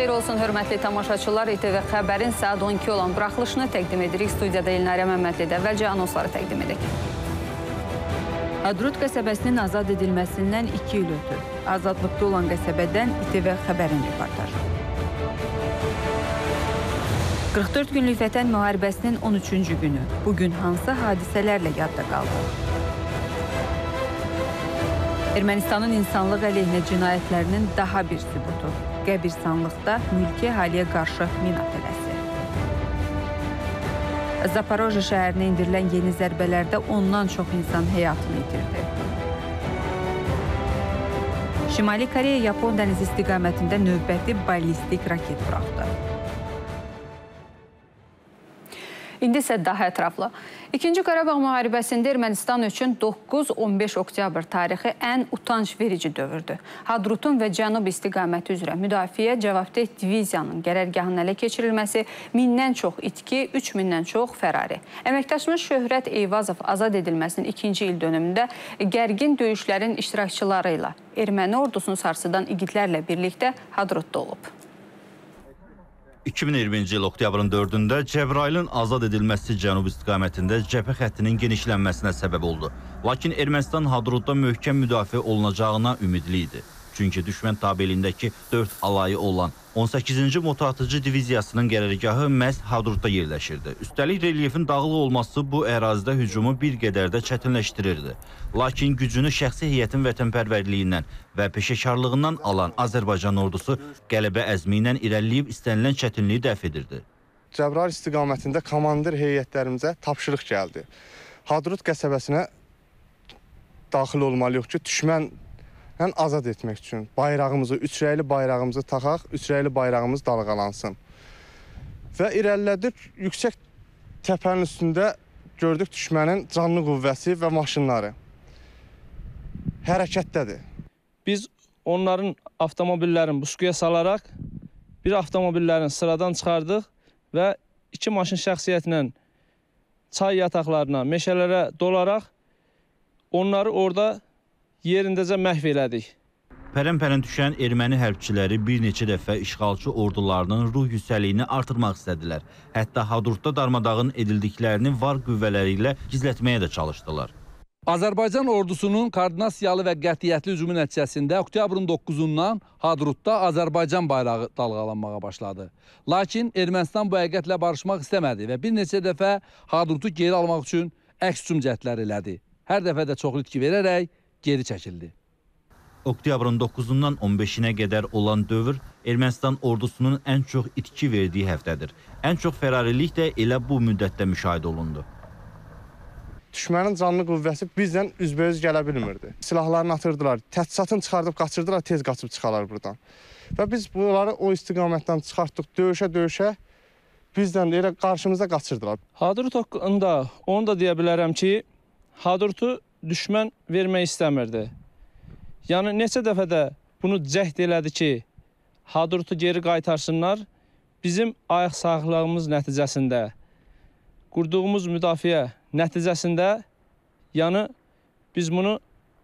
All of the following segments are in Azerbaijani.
xeyir olsun, hörmətli tamaşaçılar. İTV Xəbərin saat 12 olan buraxılışını təqdim edirik. Studiyada Elnarə Məmmədlidə əvvəlcə anonsları təqdim edək. Hadrut qəsəbəsinin azad edilməsindən 2 il ötür. Azadlıqda olan qəsəbədən İTV Xəbərin reportajı. 44 günlük Vətən müharibəsinin 13-cü günü. Bugün hansı hadisələrlə yadda qaldı? Ermənistanın insanlıq əleyhinə cinayətlərinin daha bir sübutu. Qəbirstanlıqda mülki əhaliyə qarşı mina tələsi. Zaporojye şəhərinə indirilən yeni zərbələrdə ondan çox insan həyatını itirdi. Şimali Koreya Yapon dənizi istiqamətində növbəti ballistik raket buraxdı. İndi isə daha ətraflı. İkinci Qarabağ müharibəsində Ermənistan üçün 9-15 oktyabr tarixi ən utanc verici dövrdür. Hadrutun və Cənub istiqaməti üzrə müdafiə cavabdeh diviziyanın qərargahının ələ keçirilməsi, 1000-dən çox itki, 3000-dən çox fərari. Əməkdaşımız Şöhrət Eyvazov azad edilməsinin ikinci il dönümündə gərgin döyüşlərin iştirakçıları ilə erməni ordusunu sarsıdan igidlərlə birlikdə Hadrutda olub. 2020-ci il oktyabrın 4-də Cəbrayılın azad edilməsi cənub istiqamətində cəbhə xəttinin genişlənməsinə səbəb oldu. Lakin Ermənistan Hadrutda möhkəm müdafiə olunacağına ümidli idi. Çünki düşmən tabeliyindəki 4 alayı olan 18-ci motoatıcı diviziyasının qərargahı məhz Hadrutda yerləşirdi. Üstəlik relyefin dağlıq olması bu ərazidə hücumu bir qədər də çətinləşdirirdi. Lakin gücünü şəxsi heyətin vətənpərvərliyindən və peşəkarlığından alan Azərbaycan ordusu qələbə əzmi ilə irəliləyib istənilən çətinliyi dəf edirdi. Cəbrayıl istiqamətində komandir heyətlərimizə tapşırıq gəldi. Hadrut qəsəbəsinə daxil olmalıyıq ki, düşmən azad etmək üçün bayrağımızı, üçrəyli bayrağımızı taxaq, üçrəyli bayrağımız dalğalansın. Və irəlilədik, yüksək təpənin üstündə gördük düşmənin canlı qüvvəsi və maşınları hərəkətdədir. Biz onların avtomobillərini busquya salaraq bir avtomobillərin sıradan çıxardıq və 2 maşın şəxsiyyətlə çay yataqlarına, meşələrə dolaraq onları orada yerindəcə məhv elədik. Pərən-pərən düşən erməni hərbçiləri bir neçə dəfə işğalçı ordularının ruh yüksəliyini artırmaq istədilər. Hətta Hadrutda darmadağın edildiklərini var qüvvələri ilə gizlətməyə də çalışdılar. Azərbaycan ordusunun koordinasiyalı və qətiyyətli hücumu nəticəsində oktyabrın 9-undan Hadrutda Azərbaycan bayrağı dalğalanmağa başladı. Lakin Ermənistan bu həqiqətlə barışmaq istəmədi və bir neçə dəfə Hadrutu geri almaq üçün əks hücum cəhdləri elədi. Hər dəfə də çoxlu itki verərək geri çəkildi. Oktyabrın 9-undan 15-nə qədər olan dövr Ermənistan ordusunun ən çox itki verdiyi həftədir. Ən çox fərarilik də elə bu müddətdə müşahidə olundu. Düşmənin canlı qüvvəsi bizdən üzbəüz gələ bilmirdi. Silahlarını atırdılar, təchizatını çıxardıb qaçırdılar, tez qaçıb çıxarlar buradan. Və biz bunları o istiqamətdən çıxartdıq, döyüşə-döyüşə bizdən elə qarşımıza qaçırdılar. Hadrut haqqında onu da deyə bilərəm ki, Hadrutu düşmən vermək istəmirdi. Yəni, neçə dəfə də bunu cəhd elədi ki, Hadrutu geri qaytarsınlar. Bizim ayaq sağlığımız nəticəsində, qurduğumuz müdafiə nəticəsində, yəni biz bunu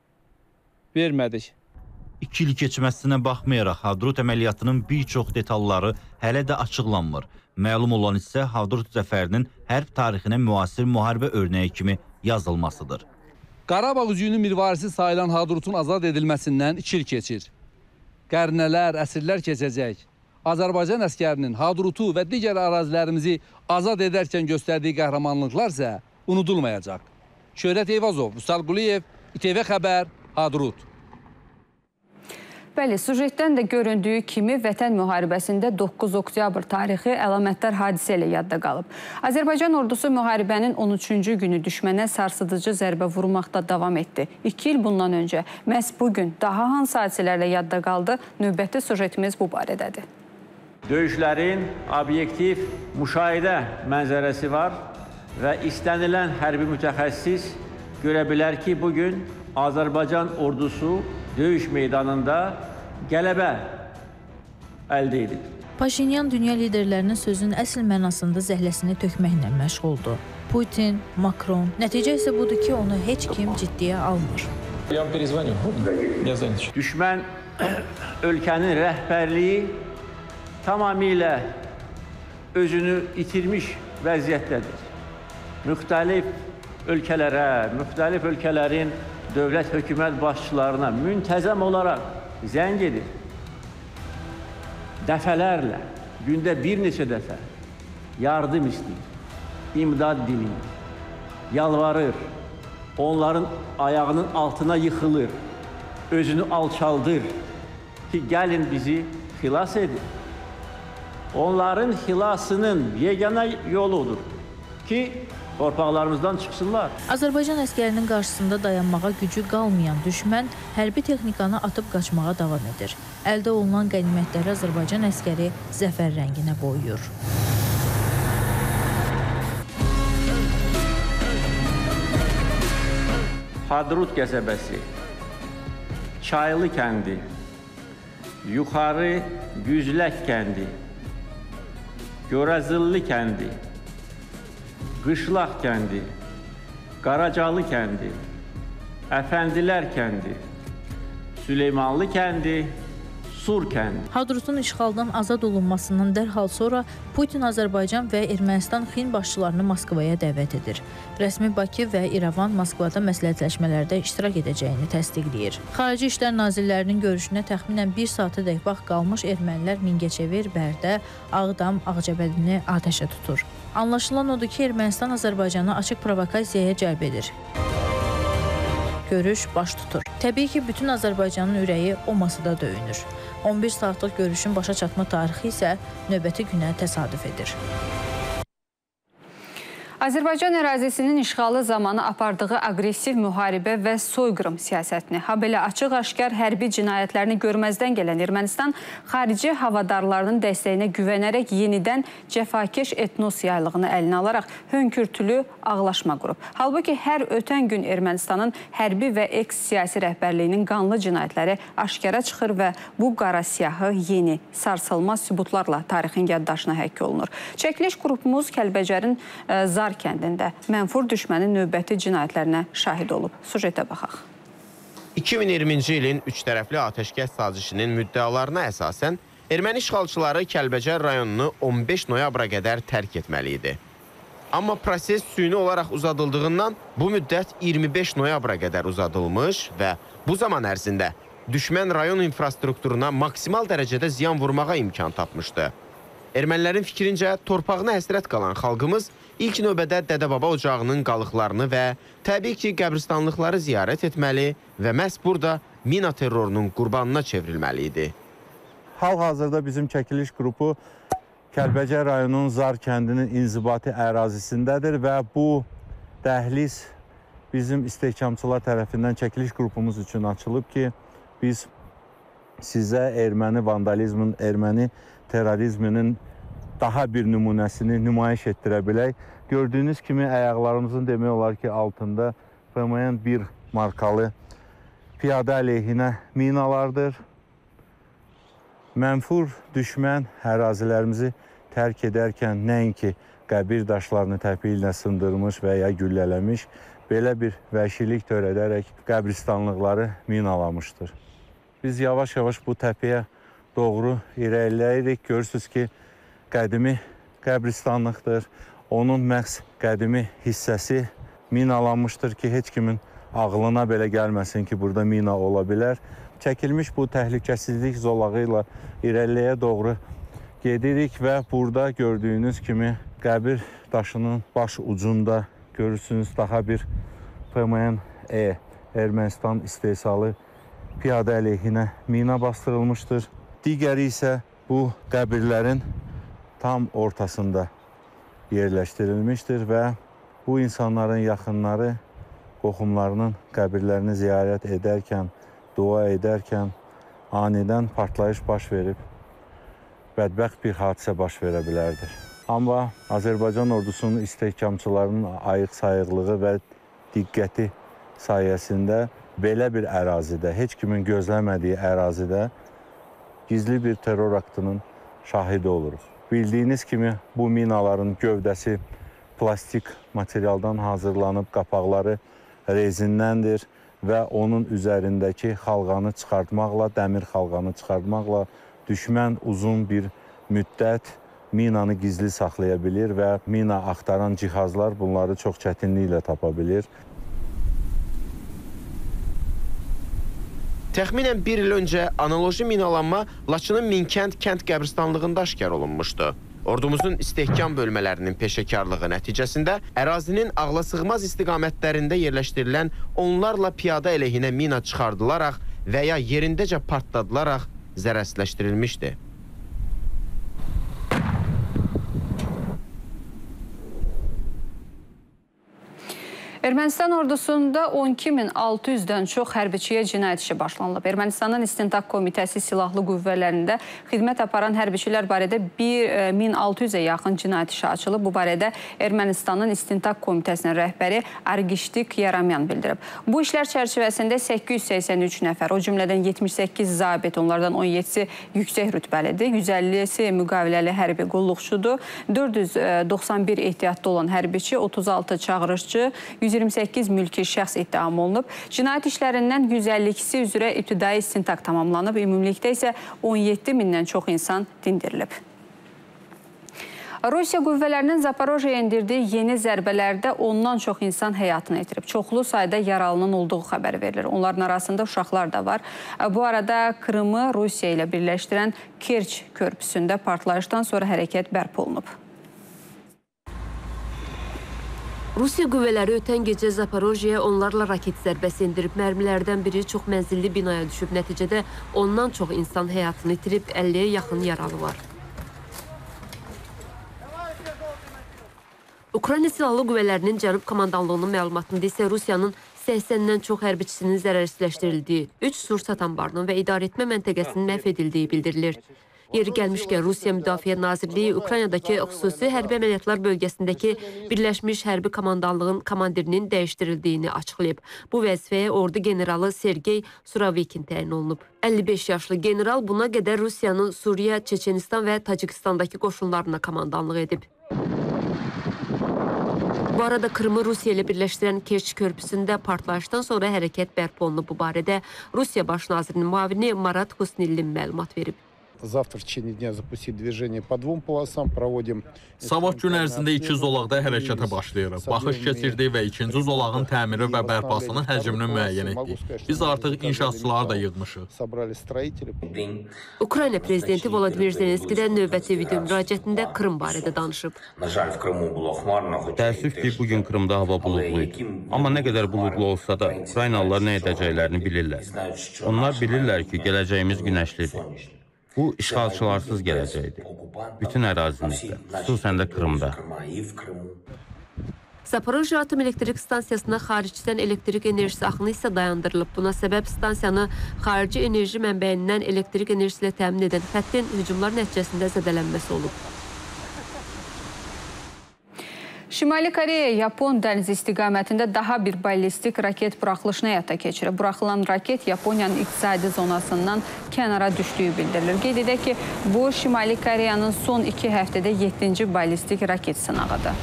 vermədik. 2 il keçməsinə baxmayaraq Hadrut əməliyyatının bir çox detalları hələ də açıqlanmır. Məlum olan isə Hadrut zəfərinin hərb tarixinə müasir müharibə örnəyi kimi yazılmasıdır. Qarabağ üzüyünün mirvarisi sayılan Hadrutun azad edilməsindən 2 il keçir. Qərnələr, əsrlər keçəcək. Azərbaycan əskərinin Hadrutu və digər ərazilərimizi azad edərkən göstərdiyi qəhrəmanlıqlar isə unudulmayacaq. Şöhrət Eyvazov, Vüsal Quliyev, İTV Xəbər, Hadrut. Bəli, sujetdən də göründüyü kimi Vətən müharibəsində 9 oktyabr tarixi əlamətdar hadisə ilə yadda qalıb. Azərbaycan ordusu müharibənin 13-cü günü düşmənə sarsıdıcı zərbə vurmaqda davam etdi. 2 il bundan öncə məhz bugün daha hansı hadisələrlə yadda qaldı? Növbəti sujetimiz bu barədədir. Döyüşlərin obyektiv müşahidə mənzərəsi var və istənilən hərbi mütəxəssis görə bilər ki, bugün Azərbaycan ordusu döyüş meydanında qələbə əldə edib. Paşinyan dünya liderlərinin sözün əsl mənasında zəhləsini tökməklə məşğuldur. Putin, Makron. Nəticə isə budur ki, onu heç kim ciddiyə almır. Düşmən ölkənin rəhbərliyi tamamilə özünü itirmiş vəziyyətdədir. Müxtəlif ölkələrə, müxtəlif ölkələrin dövlət hökumət başçılarına müntəzəm olaraq zəng edir. Dəfələrlə, gündə bir neçə dəfə yardım istəyir, imdad diləyir, yalvarır, onların ayağının altına yıxılır, özünü alçaldır ki, gəlin bizi xilas edin. Onların xilasının yeganə yoludur ki, torpaqlarımızdan çıxsınlar. Azərbaycan əskərinin qarşısında dayanmağa gücü qalmayan düşmən hərbi texnikanı atıb qaçmağa davam edir. Əldə olunan qənimətləri Azərbaycan əskəri zəfər rənginə boyuyur. Hadrut qəsəbəsi, Çaylı kəndi, Yuxarı Güzlək kəndi, Görəzilli kəndi, Qışlaq kəndi, Qaracalı kəndi, Əfəndilər kəndi, Süleymanlı kəndi, Sur kəndi. Hadrutun işğaldan azad olunmasından dərhal sonra Putin Azərbaycan və Ermənistan xin başçılarını Moskvaya dəvət edir. Rəsmi Bakı və İrəvan Moskvada məsləhətləşmələrdə iştirak edəcəyini təsdiqləyir. Xarici İşlər Nazirlərinin görüşünə təxminən 1 saatədək vaxt qalmış ermənilər Mingəçevir, Bərdə, Ağdam, Ağcabədini atəşə tutur. Anlaşılan odur ki, Ermənistan Azərbaycanı açıq provokasiyaya cəlb edir. Görüş baş tutur. Təbii ki, bütün Azərbaycanın ürəyi o masada döyünür. 11 saatlıq görüşün başa çatma tarixi isə növbəti günə təsadüf edir. Azərbaycan ərazisinin işğalı zamanı apardığı aqressiv müharibə və soyqırım siyasətini, habelə açıq-aşkar hərbi cinayətlərini görməzdən gələn Ermənistan xarici havadarlarının dəstəyinə güvənərək yenidən cəfakeş etnos yaylığını əlinə alaraq hönkürtülü ağlaşma qurub. Halbuki hər ötən gün Ermənistanın hərbi və eks-siyasi rəhbərliyinin qanlı cinayətləri aşkara çıxır və bu qara siyahı yeni, sarsılmaz sübutlarla tarixin yaddaşına həkk olunur. Çəkiliş qrupumuz Kəlbəcərin Zar kəndində mənfur düşmənin növbəti cinayətlərinə şahid olub. Sujetə baxaq. 2020-ci ilin 3 tərəfli atəşkəs sazişinin müddəalarına əsasən erməni işğalçıları Kəlbəcər rayonunu 15 noyabra qədər tərk etməli idi. Amma proses süni olaraq uzadıldığından bu müddət 25 noyabra qədər uzadılmış və bu zaman ərzində düşmən rayon infrastrukturuna maksimal dərəcədə ziyan vurmağa imkan tapmışdı. Ermənilərin fikrincə torpağına həsrət qalan xalqımız ilk növbədə Dədə-Baba ocağının qalıqlarını və təbii ki, qəbristanlıqları ziyarət etməli və məhz burada mina terrorunun qurbanına çevrilməli idi. Hal-hazırda bizim çəkiliş qrupu Kəlbəcər rayonunun Zar kəndinin inzibati ərazisindədir və bu dəhliz bizim istehkamçılar tərəfindən çəkiliş qrupumuz üçün açılıb ki, biz sizə erməni vandalizmin, erməni terrorizminin daha bir nümunəsini nümayiş etdirə bilək. Gördüyünüz kimi ayaqlarımızın demək olar ki, altında FMN 1 markalı piyada əleyhinə minalardır. Mənfur düşmən ərazilərimizi tərk edərkən nəinki qəbir daşlarını təpiklə sındırmış və ya güllələmiş, belə bir vəhşilik törədərək qəbristanlıqları minalamışdır. Biz yavaş-yavaş bu təpəyə doğru irəliləyirik. Görürsünüz ki, qədimi qəbristanlıqdır. Onun məhz qədimi hissəsi minalanmışdır ki, heç kimin ağlına belə gəlməsin ki, burada mina ola bilər. Çəkilmiş bu təhlükəsizlik zolağı ilə irəliləyə doğru gedirik və burada gördüyünüz kimi qəbir daşının baş ucunda görürsünüz daha bir FMN-E Ermənistan istehsalı piyada əleyhinə mina bastırılmışdır. Digəri isə bu qəbirlərin tam ortasında yerləşdirilmişdir və bu insanların yaxınları qohumlarının qəbirlərini ziyarət edərkən, dua edərkən anidən partlayış baş verib bədbəxt bir hadisə baş verə bilərdir. Amma Azərbaycan ordusunun istehkamçılarının ayıq-sayıqlığı və diqqəti sayəsində belə bir ərazidə, heç kimin gözləmədiyi ərazidə gizli bir terror aktının şahidi oluruq. Bildiyiniz kimi bu minaların gövdəsi plastik materialdan hazırlanıb, qapaqları rezindəndir və onun üzərindəki xalqanı çıxartmaqla, dəmir xalqanı çıxartmaqla düşmən uzun bir müddət minanı gizli saxlaya bilir və mina axtaran cihazlar bunları çox çətinliklə tapa bilir. Təxminən bir il öncə analoji minalanma Laçının Minkənd kənd qəbristanlığında aşkar olunmuşdu. Ordumuzun istehkam bölmələrinin peşəkarlığı nəticəsində ərazinin ağlasığmaz istiqamətlərində yerləşdirilən onlarla piyada əleyhinə mina çıxardılaraq və ya yerindəcə partladılaraq zərərsizləşdirilmişdi. Ermənistan ordusunda 12.600-dən çox hərbiçiyə cinayət işi başlanılıb. Ermənistanın İstintaq Komitəsi silahlı qüvvələrində xidmət aparan hərbiçilər barədə 1600-ə yaxın cinayət işi açılıb. Bu barədə Ermənistanın İstintaq Komitəsinin rəhbəri Argiştik Yaramyan bildirib. Bu işlər çərçivəsində 883 nəfər, o cümlədən 78 zabit, onlardan 17-si yüksək rütbəlidir, 150-si müqaviləli hərbi qulluqçudur, 491 ehtiyatda olan hərbiçi, 36 çağırışçı, 128 mülki şəxs ittiham olunub. Cinayət işlərindən 152-si üzrə ibtidai istintaq tamamlanıb. Ümumilikdə isə 17 mindən çox insan dindirilib. Rusiya qüvvələrinin Zaporojyeyə endirdiyi yeni zərbələrdə ondan çox insan həyatını itirib. Çoxlu sayda yaralının olduğu xəbəri verilir. Onların arasında uşaqlar da var. Bu arada Krımı Rusiya ilə birləşdirən Kerç körpüsündə partlayışdan sonra hərəkət bərpa olunub. Rusiya qüvvələri ötən gecə Zaporojyeyə onlarla raket zərbəsi endirib. Mərmilərdən biri çox mənzilli binaya düşüb. Nəticədə ondan çox insan həyatını itirib, 50-yə yaxın yaralı var. Ukrayna Silahlı Qüvvələrinin Cənub Komandanlığının məlumatında isə Rusiyanın 80-dən çox hərbiçisinin zərərsizləşdirildiyi, 3 Sursat anbarının və idarəetmə məntəqəsinin məhv edildiyi bildirilir. Yeri gəlmişkən Rusiya Müdafiə Nazirliyi Ukraynadakı xüsusi hərbi əməliyyatlar bölgəsindəki Birləşmiş Hərbi Komandanlığın komandirinin dəyişdirildiyini açıqlayıb. Bu vəzifəyə ordu generalı Sergey Suravikin təyin olunub. 55 yaşlı general buna qədər Rusiyanın Suriya, Çeçenistan və Tacikistandakı qoşunlarına komandanlıq edib. Bu arada Krımı Rusiya ilə birləşdirən Kerç körpüsündə partlayışdan sonra hərəkət bərpa olunub. Bu barədə Rusiya Baş nazirinin müavini Marat Husnillin məlumat verib. Завтра в течение дня запустить движение по двум полосам, проводим. Sabah gün ərzində 2 zolaqda hərəkətə başlayırıq. Baxış keçirdik və ikinci zolağın təmiri və bərpasının həcmini müəyyən etdik. Biz artıq inşaatçıları da yığmışıq. Ukrayna prezidenti Volodimir Zelenski də növbəti video müraciətində Krım barədə danışıb. Təəssüf ki, bugün Krımda hava buludlu idi. Amma nə qədər buludlu olsa da, Ukraynalılar nə edəcəklərini bilirlər. Onlar bilirlər ki, gələcəyimiz günəşlidir. Bu, işğalçılarsız gələcəkdir. Bütün ərazimizdə, xüsusən də Krımda. Zaporojye Atom Elektrik Stansiyasına xaricdən elektrik enerjisi axını isə dayandırılıb. Buna səbəb stansiyanı xarici enerji mənbəyindən elektrik enerjisi ilə təmin edən xəttin hücumlar nəticəsində zədələnməsi olub. Şimali Koreya Yapon dənizi istiqamətində daha bir ballistik raket buraxılışını həyata keçirib. Buraxılan raket Yaponiyanın iqtisadi zonasından kənara düşdüyü bildirilir. Qeyd edək ki, bu Şimali Koreyanın son 2 həftədə 7-ci ballistik raket sınağıdır.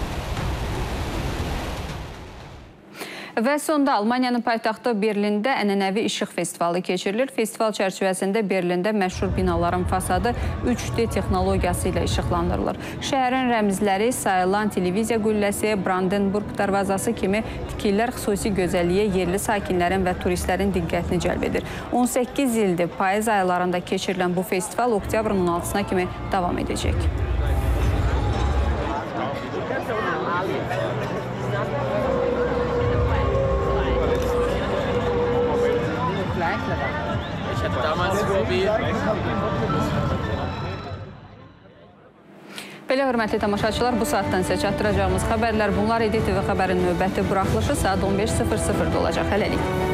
Və sonda Almaniyanın paytaxtı Berlində ənənəvi işıq festivalı keçirilir. Festival çərçivəsində Berlində məşhur binaların fasadı 3D texnologiyası ilə işıqlandırılır. Şəhərin rəmzləri sayılan televiziya qülləsi, Brandenburg darvazası kimi tikillər xüsusi gözəlliyə yerli sakinlərin və turistlərin diqqətini cəlb edir. 18 ildir payız aylarında keçirilən bu festival oktyabrın 16-sına kimi davam edəcək. Belə hörmətli tamaşaçılar, bu saatdan sizə çatdıracağımız xəbərlər bunlar idi. TV xəbərin növbəti buraxılışı saat 15:00-da olacaq. Hələlik.